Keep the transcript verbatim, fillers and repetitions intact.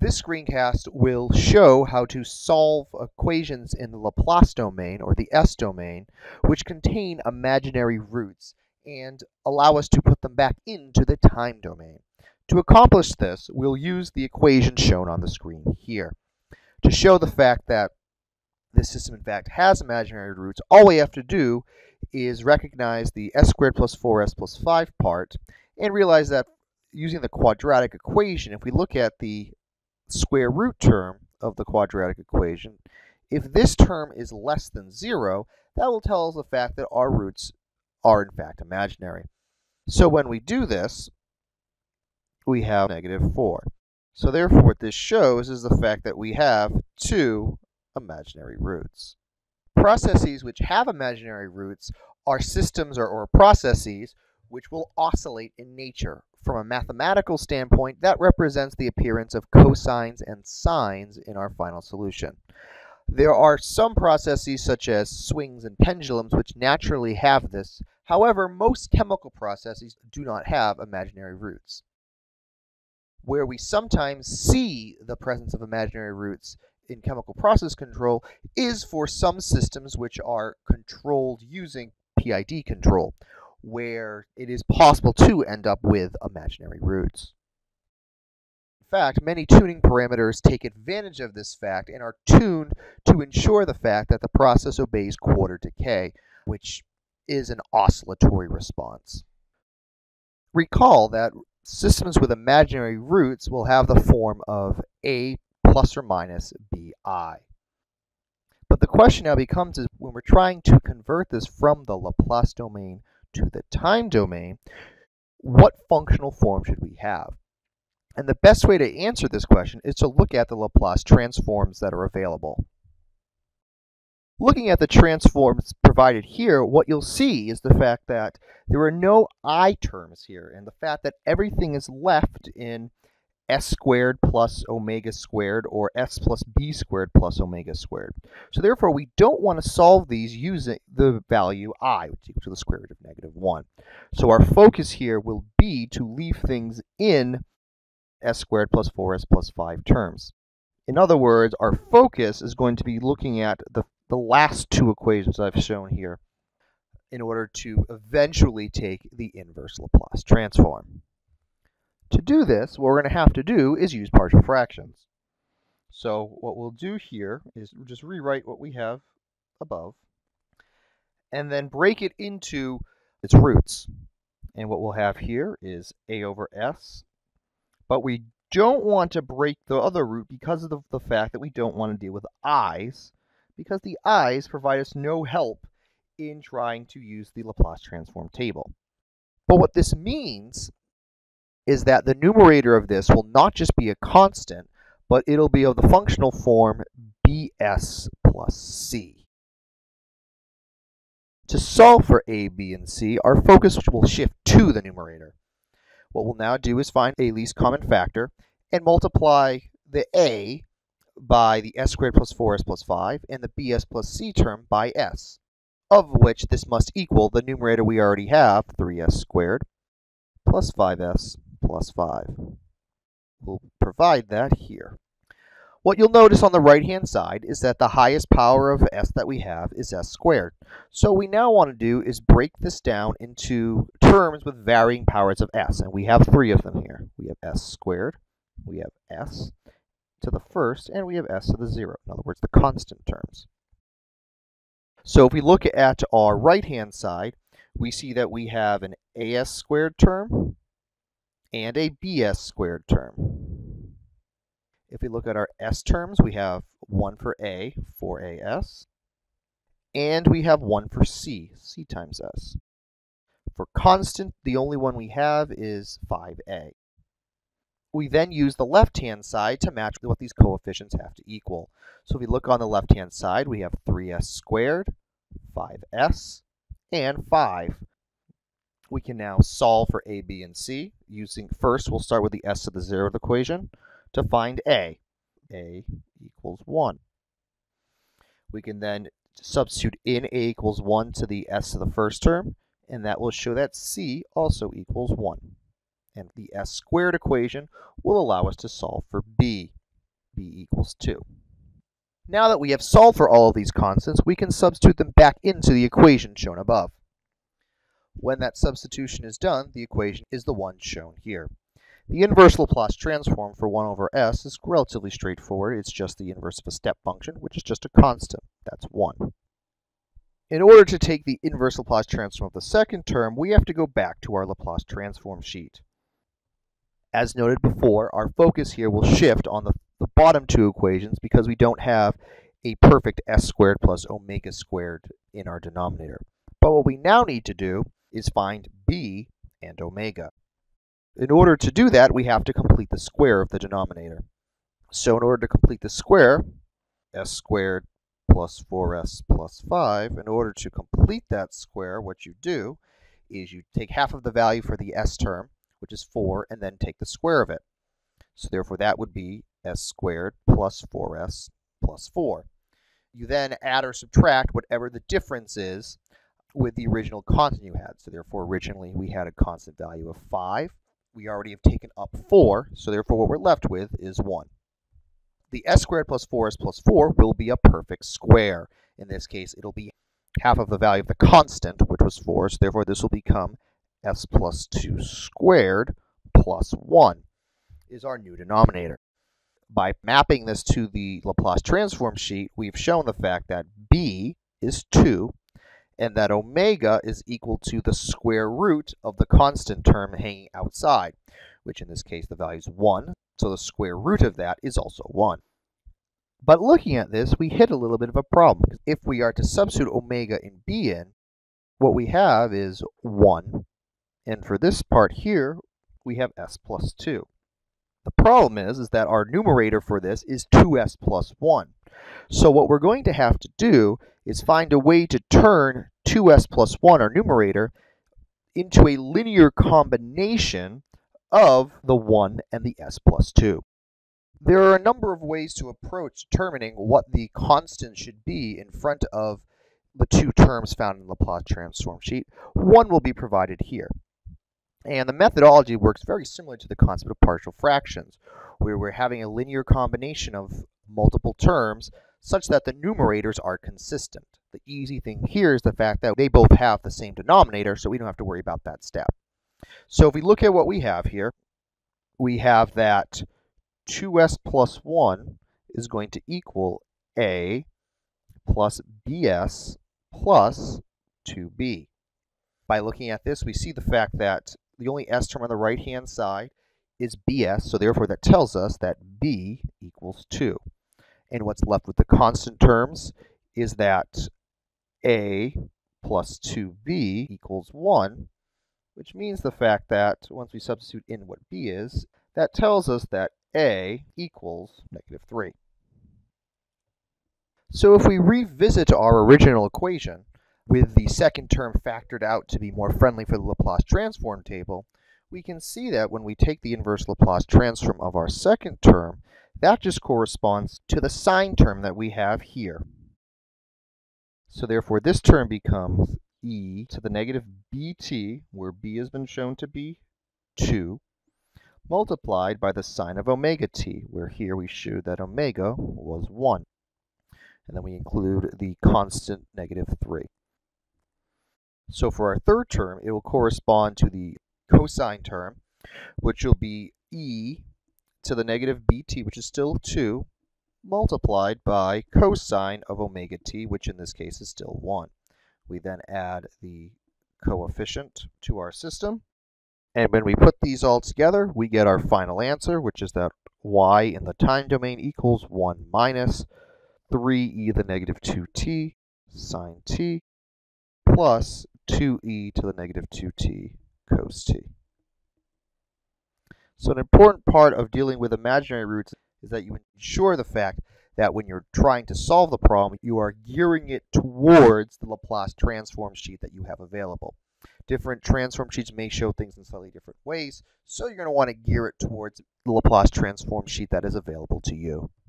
This screencast will show how to solve equations in the Laplace domain, or the S domain, which contain imaginary roots, and allow us to put them back into the time domain. To accomplish this, we'll use the equation shown on the screen here. To show the fact that this system in fact has imaginary roots, all we have to do is recognize the s squared plus four s plus five part and realize that using the quadratic equation, if we look at the square root term of the quadratic equation, if this term is less than zero, that will tell us the fact that our roots are in fact imaginary. So when we do this, we have negative four. So therefore what this shows is the fact that we have two imaginary roots. Processes which have imaginary roots are systems or, or processes which will oscillate in nature. From a mathematical standpoint, that represents the appearance of cosines and sines in our final solution. There are some processes such as swings and pendulums which naturally have this. However, most chemical processes do not have imaginary roots. Where we sometimes see the presence of imaginary roots in chemical process control is for some systems which are controlled using P I D control, where it is possible to end up with imaginary roots. In fact, many tuning parameters take advantage of this fact and are tuned to ensure the fact that the process obeys quarter decay, which is an oscillatory response. Recall that systems with imaginary roots will have the form of A plus or minus Bi. But the question now becomes is when we're trying to convert this from the Laplace domain to the time domain, what functional form should we have? And the best way to answer this question is to look at the Laplace transforms that are available. Looking at the transforms provided here, what you'll see is the fact that there are no I terms here, and the fact that everything is left in s squared plus omega squared, or s plus b squared plus omega squared. So therefore, we don't want to solve these using the value I, which is equal to the square root of negative one. So our focus here will be to leave things in s squared plus four s plus five terms. In other words, our focus is going to be looking at the, the last two equations I've shown here in order to eventually take the inverse Laplace transform. To do this, what we're going to have to do is use partial fractions. So what we'll do here is we'll just rewrite what we have above and then break it into its roots. And what we'll have here is a over s, but we don't want to break the other root because of the, the fact that we don't want to deal with i's, because the i's provide us no help in trying to use the Laplace transform table. But what this means is that the numerator of this will not just be a constant, but it'll be of the functional form bs plus c. To solve for a, b, and c, our focus will shift to the numerator. What we'll now do is find a least common factor and multiply the a by the s squared plus four s plus five and the bs plus c term by s, of which this must equal the numerator we already have, three s squared plus five s plus five. We'll provide that here. What you'll notice on the right-hand side is that the highest power of s that we have is s squared. So what we now want to do is break this down into terms with varying powers of s, and we have three of them here. We have s squared, we have s to the first, and we have s to the zero. In other words, the constant terms. So if we look at our right-hand side, we see that we have an as squared term and a bs squared term. If we look at our s terms, we have one for a, four a s, and we have one for c, c times s. For constant, the only one we have is five a. We then use the left-hand side to match what these coefficients have to equal. So if we look on the left-hand side, we have three s squared, five s, and five. We can now solve for a, b, and c using, first we'll start with the s to the zeroth equation to find a. a equals one. We can then substitute in a equals one to the s to the first term, and that will show that c also equals one. And the s squared equation will allow us to solve for b. b equals two. Now that we have solved for all of these constants, we can substitute them back into the equation shown above. When that substitution is done, the equation is the one shown here. The inverse Laplace transform for one over s is relatively straightforward. It's just the inverse of a step function, which is just a constant. That's one. In order to take the inverse Laplace transform of the second term, we have to go back to our Laplace transform sheet. As noted before, our focus here will shift on the, the bottom two equations because we don't have a perfect s squared plus omega squared in our denominator. But what we now need to do is find b and omega. In order to do that, we have to complete the square of the denominator. So in order to complete the square, s squared plus four s plus five, in order to complete that square, what you do is you take half of the value for the s term, which is four, and then take the square of it. So therefore that would be s squared plus four s plus four. You then add or subtract whatever the difference is with the original constant you had. So therefore originally we had a constant value of five. We already have taken up four, so therefore what we're left with is one. The s squared plus four s plus four will be a perfect square. In this case, it'll be half of the value of the constant, which was four, so therefore this will become s plus two squared plus one is our new denominator. By mapping this to the Laplace transform sheet, we've shown the fact that b is two, and that omega is equal to the square root of the constant term hanging outside, which in this case the value is one, so the square root of that is also one. But looking at this, we hit a little bit of a problem. If we are to substitute omega and b in, what we have is one, and for this part here, we have s plus two. The problem is, is that our numerator for this is two s plus one. So what we're going to have to do is find a way to turn two s plus one, our numerator, into a linear combination of the one and the s plus two. There are a number of ways to approach determining what the constant should be in front of the two terms found in the Laplace transform sheet. One will be provided here. And the methodology works very similar to the concept of partial fractions, where we're having a linear combination of multiple terms such that the numerators are consistent. The easy thing here is the fact that they both have the same denominator, so we don't have to worry about that step. So if we look at what we have here, we have that two s plus one is going to equal a plus bs plus two b. By looking at this, we see the fact that the only s term on the right-hand side is bs, so therefore that tells us that b equals two. And what's left with the constant terms is that a plus two b equals one, which means the fact that once we substitute in what b is, that tells us that a equals negative three. So if we revisit our original equation, with the second term factored out to be more friendly for the Laplace transform table, we can see that when we take the inverse Laplace transform of our second term, that just corresponds to the sine term that we have here. So therefore this term becomes e to the negative bt, where b has been shown to be two, multiplied by the sine of omega t, where here we showed that omega was one. And then we include the constant negative three. So for our third term, it will correspond to the cosine term, which will be e to the negative bt, which is still two, multiplied by cosine of omega t, which in this case is still one. We then add the coefficient to our system, and when we put these all together, we get our final answer, which is that y in the time domain equals one minus three e to the negative two t sine t plus two e to the negative two t cos t. So an important part of dealing with imaginary roots is that you ensure the fact that when you're trying to solve the problem, you are gearing it towards the Laplace transform sheet that you have available. Different transform sheets may show things in slightly different ways, so you're going to want to gear it towards the Laplace transform sheet that is available to you.